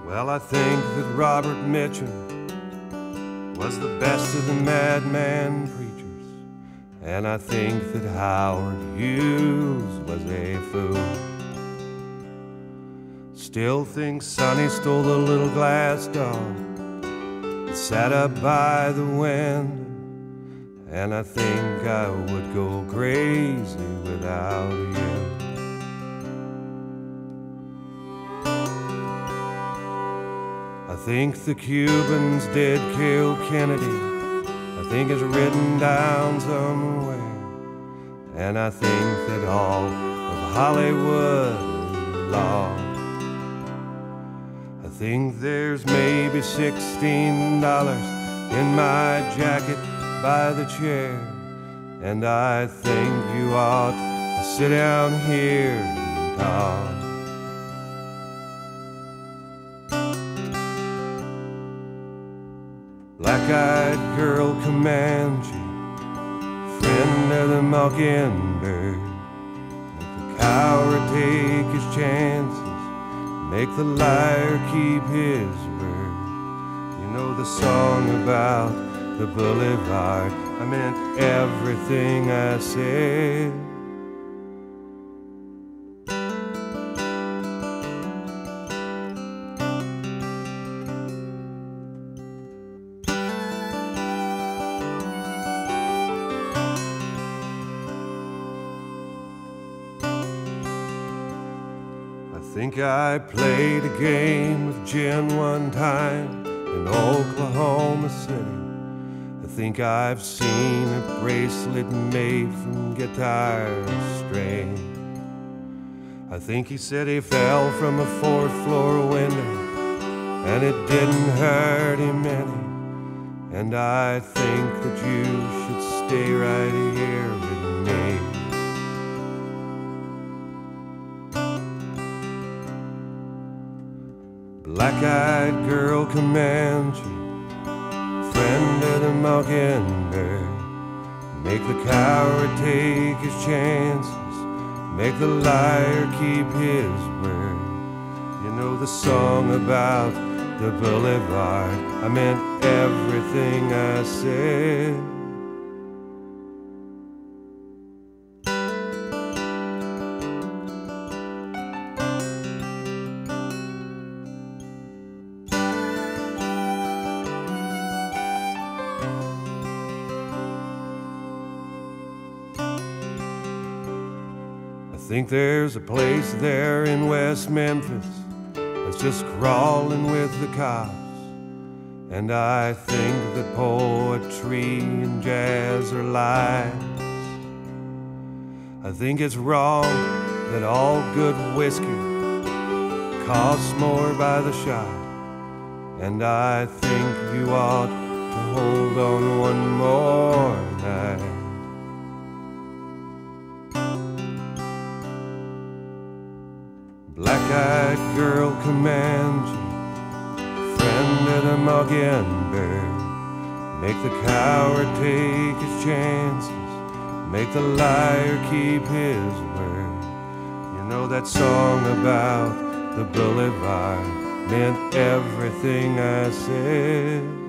Well, I think that Robert Mitchum was the best of the madman preachers, and I think that Howard Hughes was a fool. Still think Sonny stole the little glass dog that sat up by the window, and I think I would go crazy without you. I think the Cubans did kill Kennedy. I think it's written down somewhere. And I think that all of Hollywood is lost. I think there's maybe $16 in my jacket by the chair. And I think you ought to sit down here and talk. Black-eyed girl Comanche, friend of the mockingbird. Make the coward take his chances, make the liar keep his word. You know the song about the boulevard, I meant everything I said. I think I played a game of gin one time in Oklahoma City. I think I've seen a bracelet made from guitar strings. I think he said he fell from a fourth floor window and it didn't hurt him any. And I think that you should stay right here with me. Black-eyed girl Comanche, friend of the mockingbird. Make the coward take his chances, make the liar keep his word. You know the song about the boulevard, I meant everything I said. I think there's a place there in West Memphis that's just crawling with the cops. And I think that poetry and jazz are lies. I think it's wrong that all good whiskey costs more by the shot. And I think you ought to hold on one more night. Black-eyed girl Comanche, friend of the mockingbird. Make the coward take his chances, make the liar keep his word. You know that song about the boulevard meant everything I said.